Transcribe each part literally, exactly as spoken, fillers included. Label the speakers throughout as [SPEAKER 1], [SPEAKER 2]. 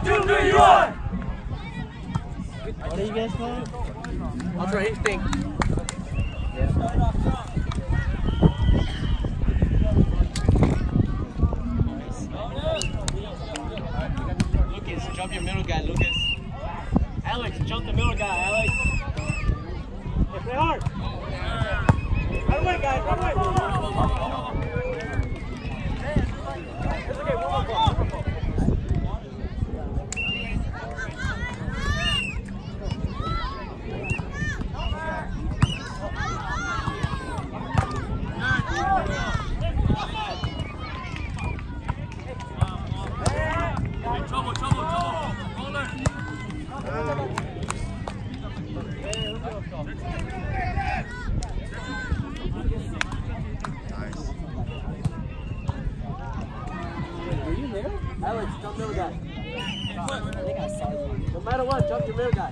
[SPEAKER 1] two, three, one!
[SPEAKER 2] What are you guys calling?
[SPEAKER 3] I'll try anything.
[SPEAKER 2] Lucas, jump your middle guy, Lucas. Alex, jump the middle guy, Alex. Hey, play hard. Run away, guys, run away. It's okay, one more ball.
[SPEAKER 1] Trouble, trouble, trouble. Roller.
[SPEAKER 3] Nice.
[SPEAKER 2] Are you there? Alex, jump middle guy. No matter what, jump your middle guy.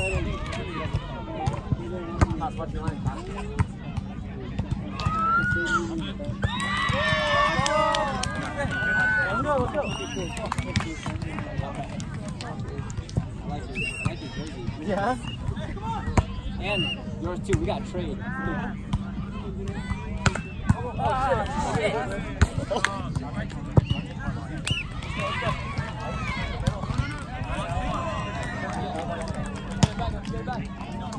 [SPEAKER 2] Pass, watch your line, pass. Let's go, let's go. I like your, I like your jersey. Yeah? And yours too, we got a trade. Oh, shit. Oh. Get back.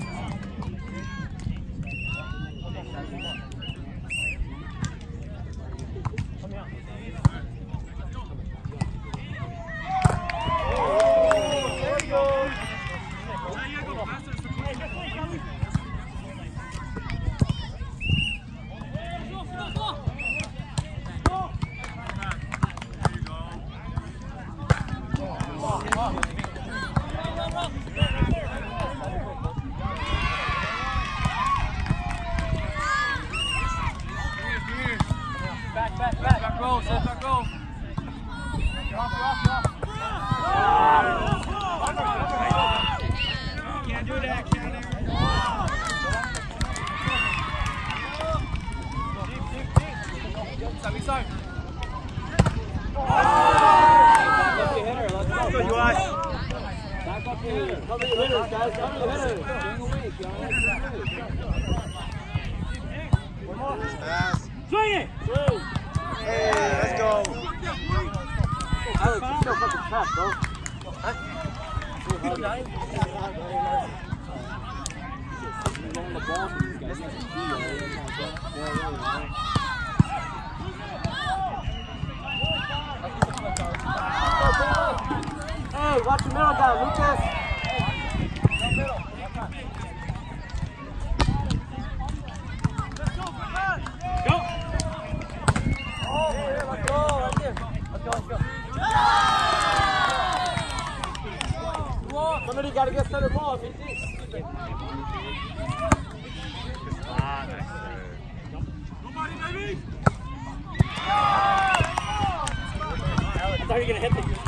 [SPEAKER 2] Hey, watch your middle guy, Lucas. Go. Oh, yeah, let's go. Right there. Let's go, let's go. Somebody got to get center ball, V T.
[SPEAKER 1] Ah, nice. Nobody, baby.
[SPEAKER 2] I thought you were going to hit the...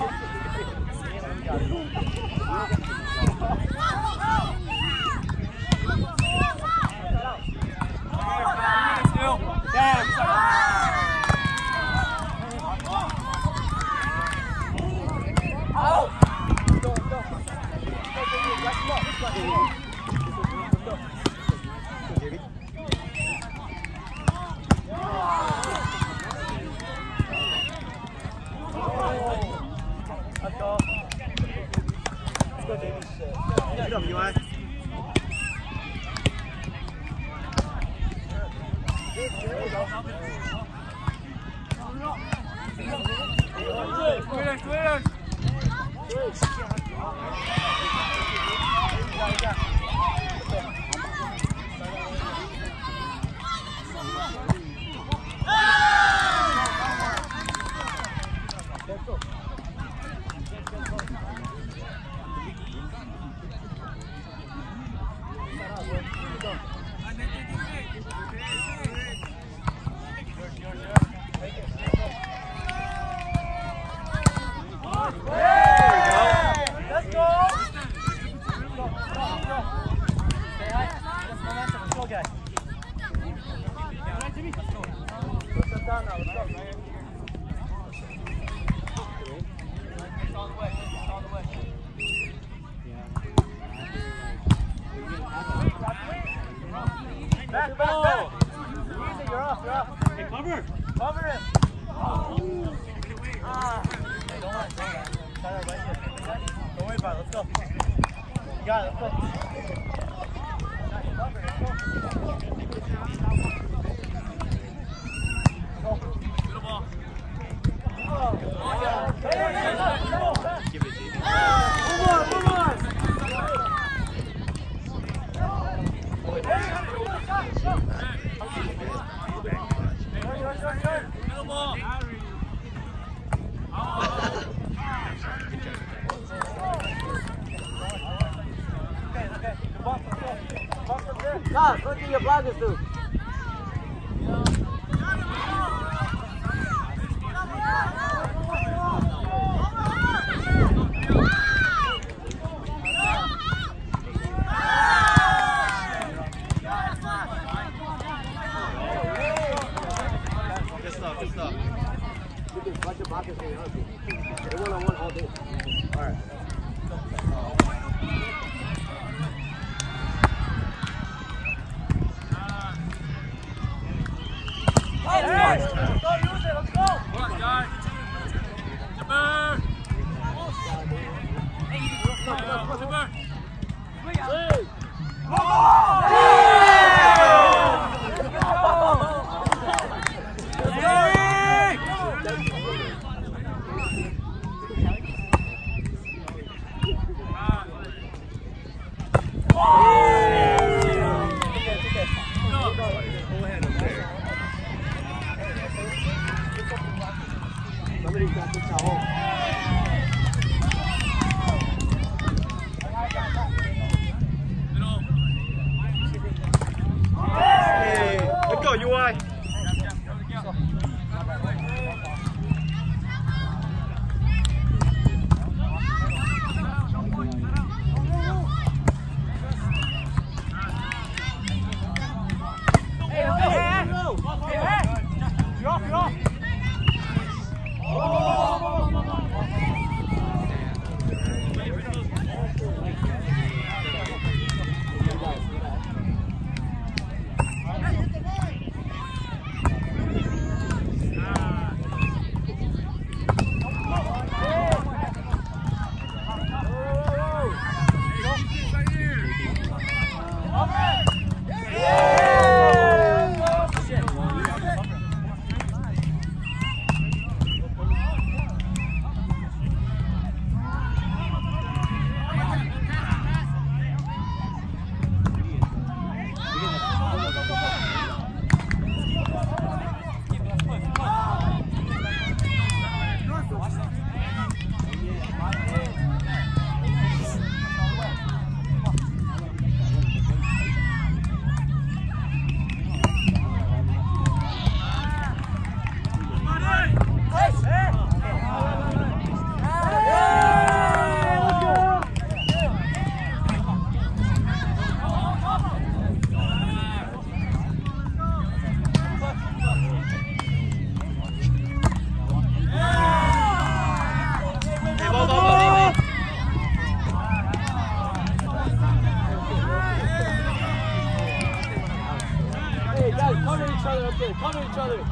[SPEAKER 1] down now. Let's go. It's on the way. It's on the way.
[SPEAKER 2] Back, back, back. Easy, you're off, you're off. Hey, cover. Cover him. Ah. Hey, don't worry, don't worry. Try that right here. Don't worry about it, let's go. You got it, let's go. Cover it, let's go. Go.
[SPEAKER 1] Get the ball.
[SPEAKER 2] Oh, yeah. Hey, hey, hey, go.
[SPEAKER 3] Give it, J D.
[SPEAKER 2] Move on, move on.
[SPEAKER 1] Get the ball.
[SPEAKER 2] Stop, look at your blockers, dude.
[SPEAKER 3] Good stuff, good stuff.
[SPEAKER 2] You can watch your blockers when you're hungry. They're one on one all day.
[SPEAKER 3] All right.
[SPEAKER 2] Let's go, use it, let's go!
[SPEAKER 1] Come on, guys. Zipper. Zipper.
[SPEAKER 2] Somebody's got this at home.
[SPEAKER 3] Hey, let's go, U I.
[SPEAKER 2] Hey, let's go! Hey, hey! You're off, you're off! Hey guys, cover each other up there, cover each other.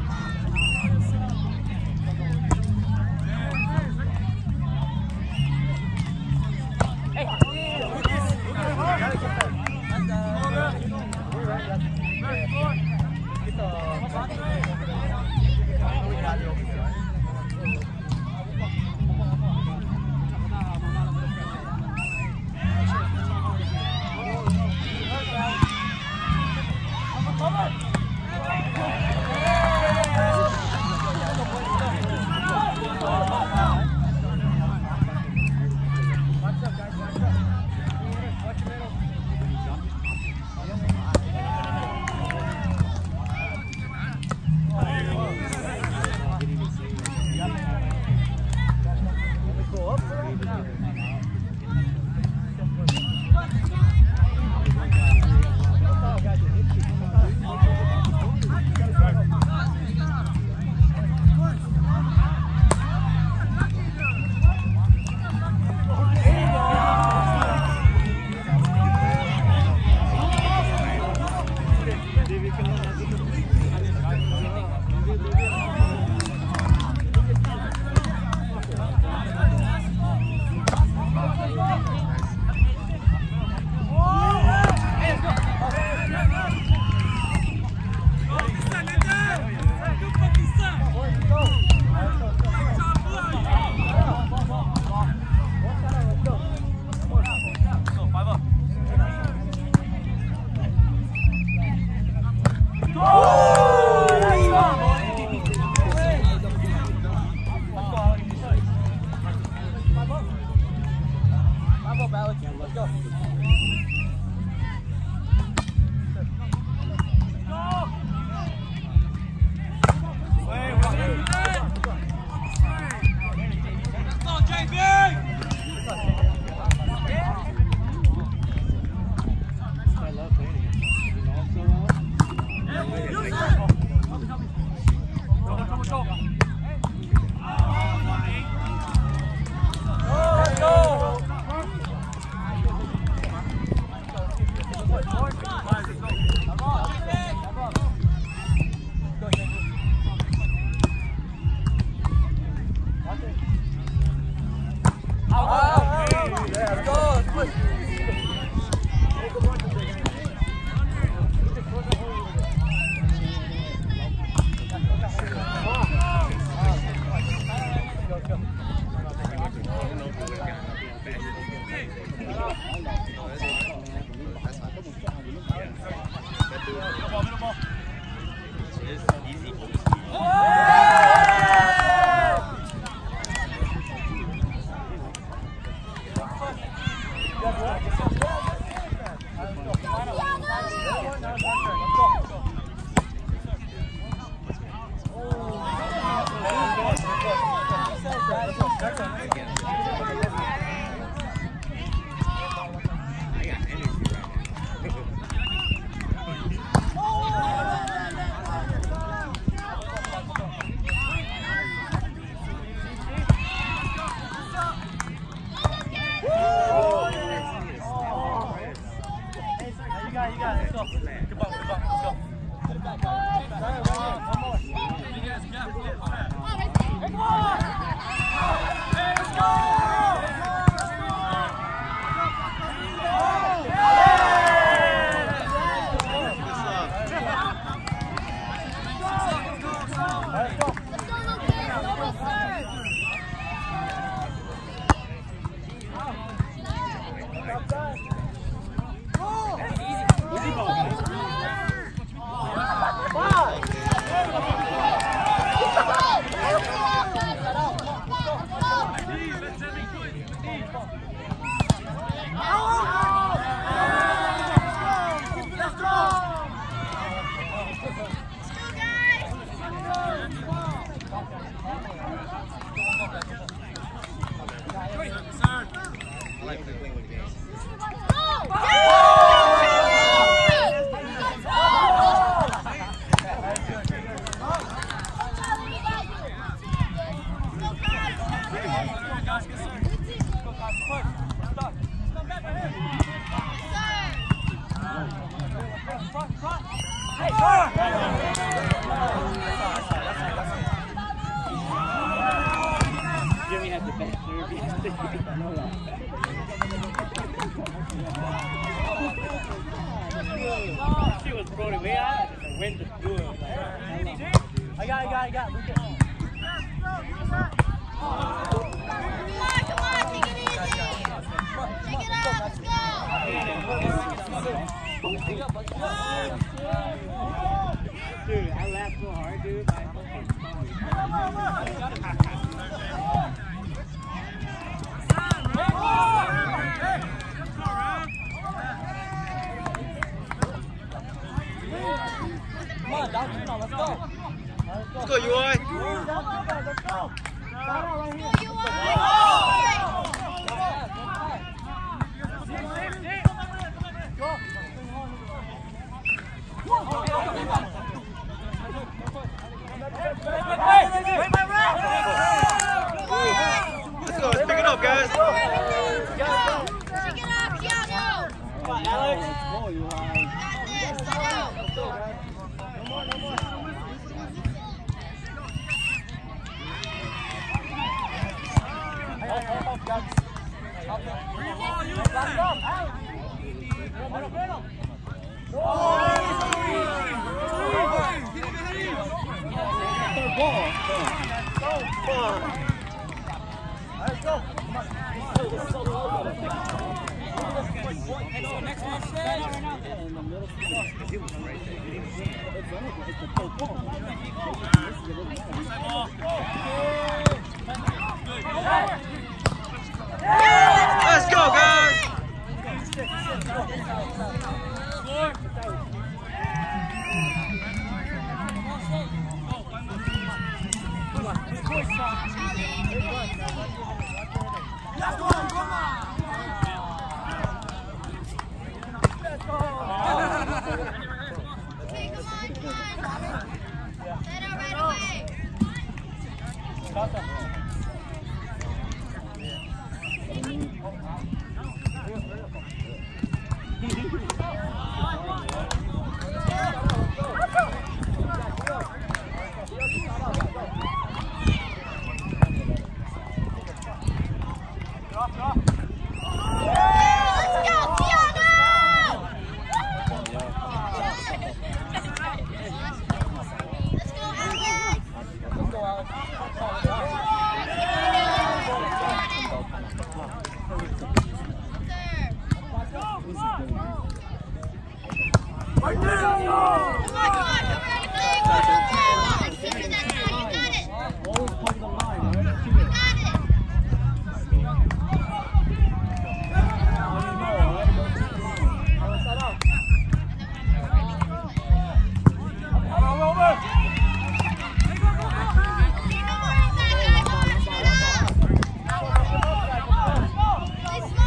[SPEAKER 2] Jimmy has the best nerve. I know that. She was floating way out and the wind just blew it. I got it, I got it, I got it. Lucas.
[SPEAKER 4] Come on, come on, take it easy. Take it out, let's go.
[SPEAKER 2] Dude, I laughed so hard, dude. My fucking Come on, down, let's go.
[SPEAKER 3] Let's go, U I.
[SPEAKER 4] Let's go, you are.
[SPEAKER 3] Let's go, let's pick it up, guys.
[SPEAKER 4] Pick it up, Keanu.
[SPEAKER 2] Come on, Alex.
[SPEAKER 4] Got this, let's go.
[SPEAKER 3] Let's go, guys.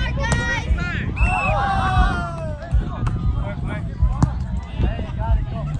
[SPEAKER 4] Let's go.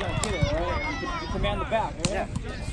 [SPEAKER 2] gotta get it, all right? You, can, you command the back, all right? Yeah.